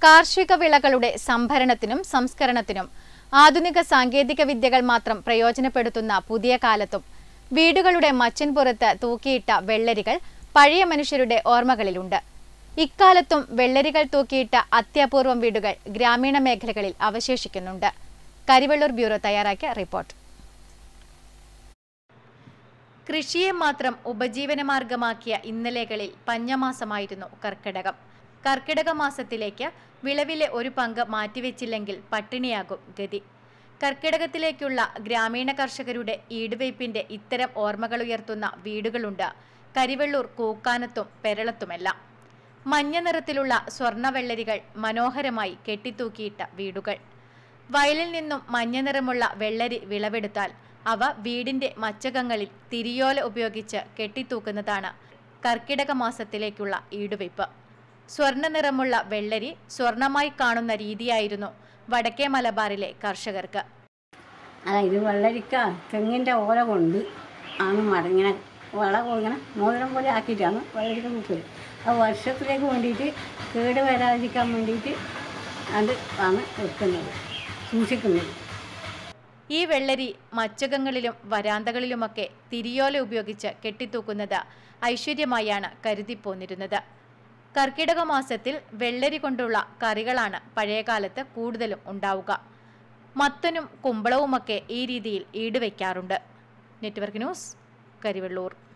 കാർഷിക വിളകളുടെ സംഭരണത്തിനും സംസ്കരണത്തിനും ആധുനിക സാങ്കേതിക വിദ്യകൾ മാത്രം പ്രയോജനപ്പെടുത്തുന്ന പുതിയ കാലത്തും വീടുകളുടെ മച്ചിൻപുറത്ത് തൂക്കിയിട്ട വെള്ളരികൾ പഴയ മനുഷ്യരുടെ ഓർമ്മകളിലുണ്ട്. ഇക്കാലത്തും വെള്ളരികൾ തൂക്കിയിട്ട അത്യപൂർവം വീടുകൾ ഗ്രാമീണ മേഖലകളിൽ അവശേഷിക്കുന്നുണ്ട്. കരിവെള്ളൂർ ബ്യൂറോ തയ്യാറാക്കിയ റിപ്പോർട്ട്. കൃഷിയെ മാത്രം ഉപജീവനമാർഗമാക്കിയ ഇന്നലെകളിൽ പഞ്ഞമാസമായിരുന്നു കർക്കിടകം. കർക്കിടക മാസത്തിലേക്ക് വിളവിലെ ഒരു പങ്ക് മാറ്റിവെച്ചില്ലെങ്കിൽ പട്ടിണിയാകും ഗതി. കർക്കിടകത്തിലേക്കുള്ള ഗ്രാമീണ കർഷകരുടെ ഈടുവയ്പിന്റെ ഇത്തരം ഓർമ്മകളുയർത്തുന്ന വീടുകളുണ്ട് കരിവെള്ളൂർ കൂക്കാനത്തും പെരളത്തുമെല്ലാം. മഞ്ഞ നിറത്തിലുള്ള സ്വർണ്ണവെള്ളരികൾ മനോഹരമായി കെട്ടിത്തൂക്കിയിട്ട വീടുകൾ. വയലിൽ നിന്നും മഞ്ഞ നിറമുള്ള വെള്ളരി വിളവെടുത്താൽ അവ വീടിന്റെ മച്ചകങ്ങളിൽ തിരിയോല ഉപയോഗിച്ച് കെട്ടിത്തൂക്കുന്നതാണ് കർക്കിടക മാസത്തിലേക്കുള്ള ഈടുവയ്പ്. സ്വർണ്ണ നിറമുള്ള വെള്ളരി സ്വർണമായി കാണുന്ന രീതിയായിരുന്നു വടക്കേ മലബാറിലെ കർഷകർക്ക്. ഇത് വെള്ളരിക്ക തെങ്ങിൻ്റെ ഓല കൊണ്ട് ആണ് മടങ്ങനെ ഇങ്ങനെ മോതിരം പോലെ ആക്കിയിട്ടാണ് വെള്ളരിക്ക തൂക്കല്. അത് വർഷത്തിലേക്ക് വേണ്ടിയിട്ട് കേട് വരാതിരിക്കാൻ വേണ്ടിയിട്ട് അത് ആണ് വെക്കുന്നത്, സൂക്ഷിക്കുന്നത്. ഈ വെള്ളരി മച്ചകങ്ങളിലും വരാന്തകളിലുമൊക്കെ തിരിയോല ഉപയോഗിച്ച് കെട്ടിത്തൂക്കുന്നത് ഐശ്വര്യമായാണ് കരുതിപ്പോന്നിരുന്നത്. കർക്കിടക മാസത്തിൽ വെള്ളരി കൊണ്ടുള്ള കറികളാണ് പഴയകാലത്ത് കൂടുതലും ഉണ്ടാവുക. മത്തനും കുമ്പളവുമൊക്കെ ഈ രീതിയിൽ ഈടുവയ്ക്കാറുണ്ട്. Network news, Karivellur.